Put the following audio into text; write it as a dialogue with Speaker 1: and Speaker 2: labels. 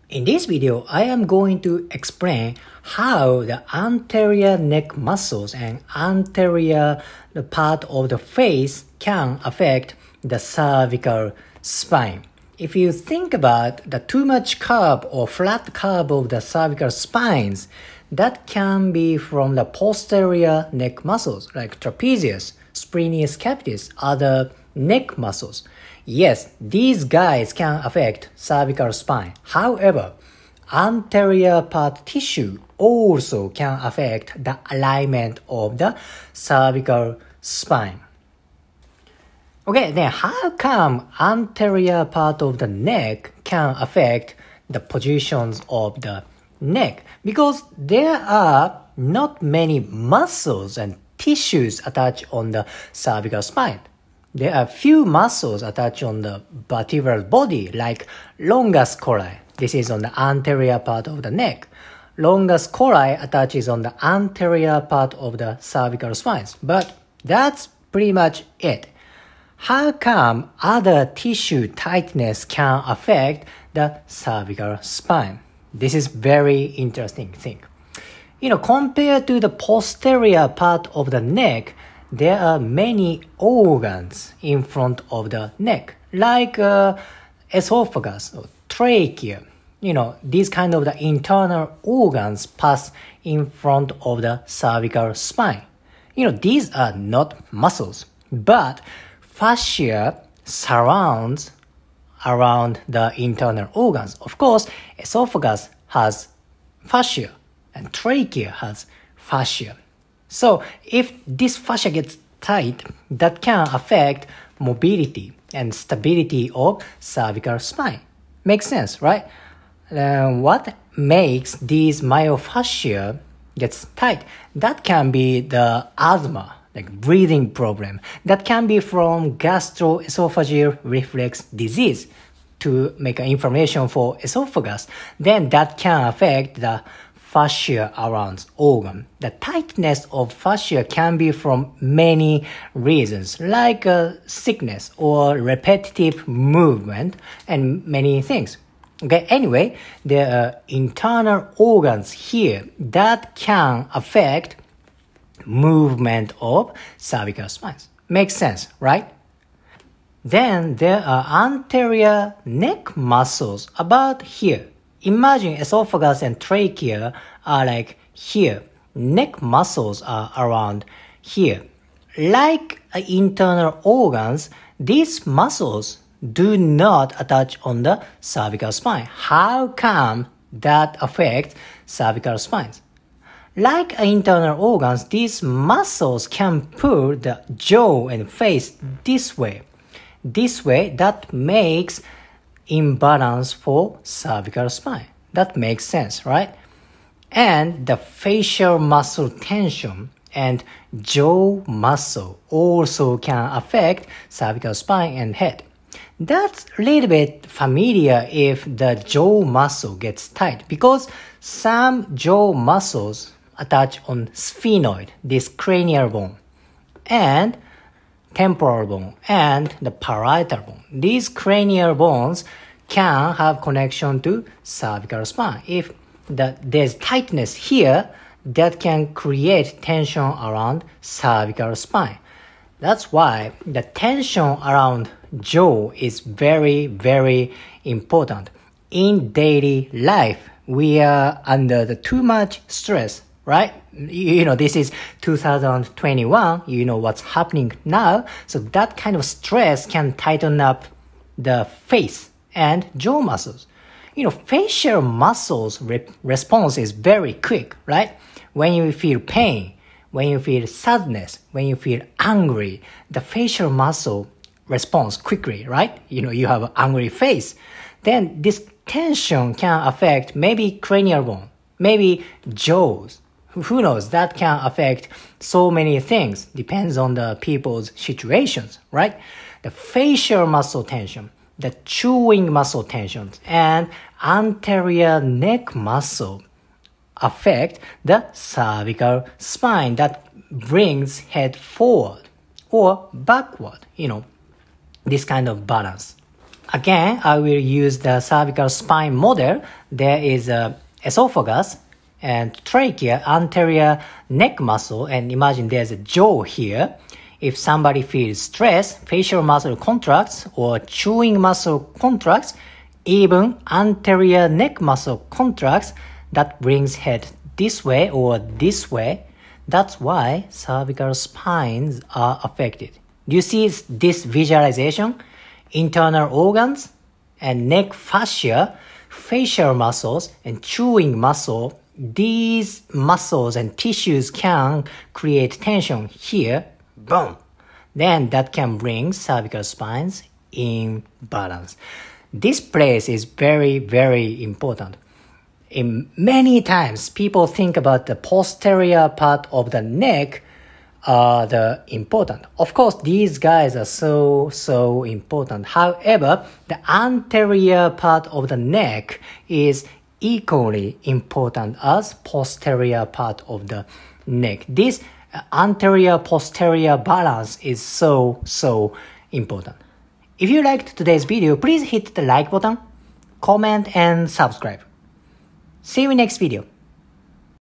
Speaker 1: In this video, I am going to explain how the anterior neck muscles and anterior part of the face can affect the cervical spine. If you think about the too much curve or flat curve of the cervical spines, that can be from the posterior neck muscles like trapezius, splenius capitis, other neck muscles. Yes, these guys can affect cervical spine. However, anterior part tissue also can affect the alignment of the cervical spine. Okay, then how come anterior part of the neck can affect the positions of the neck? Because there are not many muscles and tissues attached on the cervical spine. There are few muscles attached on the vertebral body like longus colli. This is on the anterior part of the neck. Longus colli attaches on the anterior part of the cervical spines. But that's pretty much it. How come other tissue tightness can affect the cervical spine? This is very interesting thing. Compared to the posterior part of the neck, there are many organs in front of the neck, like esophagus or trachea. These kind of the internal organs pass in front of the cervical spine. These are not muscles, but fascia surrounds around the internal organs. Of course, esophagus has fascia and trachea has fascia. So if this fascia gets tight, that can affect mobility and stability of cervical spine. Makes sense, right? What makes these myofascia gets tight? That can be the asthma, like breathing problem. That can be from gastroesophageal reflux disease to make an inflammation for esophagus. Then that can affect the fascia around organ. The tightness of fascia can be from many reasons, like sickness or repetitive movement and many things. Okay, anyway, there are internal organs here that can affect movement of cervical spines. Makes sense, right? Then there are anterior neck muscles about here. Imagine esophagus and trachea are like here. Neck muscles are around here. Like internal organs, these muscles do not attach on the cervical spine. How come that affects cervical spines? Like internal organs, these muscles can pull the jaw and face this way. This way, that makes imbalance for cervical spine. That makes sense, right? And the facial muscle tension and jaw muscle also can affect cervical spine and head. That's a little bit familiar if the jaw muscle gets tight because some jaw muscles attach on sphenoid, this cranial bone, and temporal bone and the parietal bone. These cranial bones can have connection to cervical spine. If there's tightness here, that can create tension around cervical spine. That's why the tension around jaw is very, very important. In daily life, we are under the too much stress, right? This is 2021, what's happening now. So that kind of stress can tighten up the face and jaw muscles. Facial muscles response is very quick, right? When you feel pain, when you feel sadness, when you feel angry, the facial muscle responds quickly, right? You have an angry face. Then this tension can affect maybe cranial bone, maybe jaws. Who knows? That can affect so many things. Depends on the people's situations, right? The facial muscle tension, the chewing muscle tensions, and anterior neck muscle affect the cervical spine that brings head forward or backward, this kind of balance. Again, I will use the cervical spine model. There is a esophagus and trachea, anterior neck muscle, and imagine there's a jaw here. If somebody feels stress, facial muscle contracts or chewing muscle contracts, even anterior neck muscle contracts, that brings head this way or this way. That's why cervical spines are affected. Do you see this visualization? Internal organs and neck fascia, facial muscles, and chewing muscle. These muscles and tissues can create tension here. Boom! Then that can bring cervical spines in balance. This place is very, very important. In many times, people think about the posterior part of the neck are the important. Of course, these guys are so important. However, the anterior part of the neck is equally important as posterior part of the neck. This anterior-posterior balance is so important. If you liked today's video, please hit the like button, comment, and subscribe. See you in next video.